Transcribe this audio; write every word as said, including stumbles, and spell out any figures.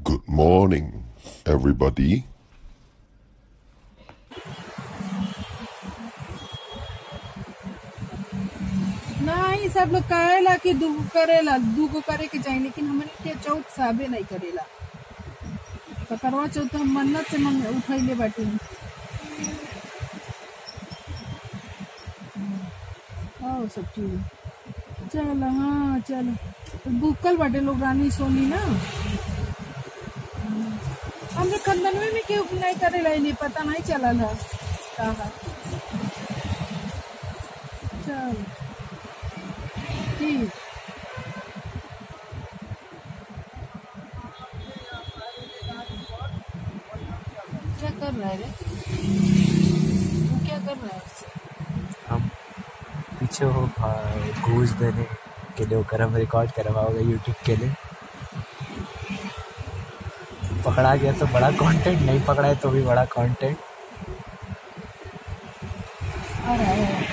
Good morning, everybody. नहीं सब लोग कहेला कि दू करेला दू को करे के चाहिए, लेकिन हमने के चौथ साबे नहीं करेला। तो करवा चौथ हम मन्नत से मन उठैले बाटी। आओ सब चीज चल। हाँ चल बुकल बाटे लोग रानी सोनी ना। हमने खंडनवे में क्यों नहीं करेला, इन्हें पता नहीं चला था। कहा चल ठीक। क्या कर रहा है रे? तू क्या कर रहा है? हम पीछे हो घूस देने के लिए होकर हम रिकॉर्ड करवाओगे यूट्यूब के लिए। पकड़ा गया तो बड़ा कंटेंट, नहीं पकड़ा है तो भी बड़ा कंटेंट। आ रहा है।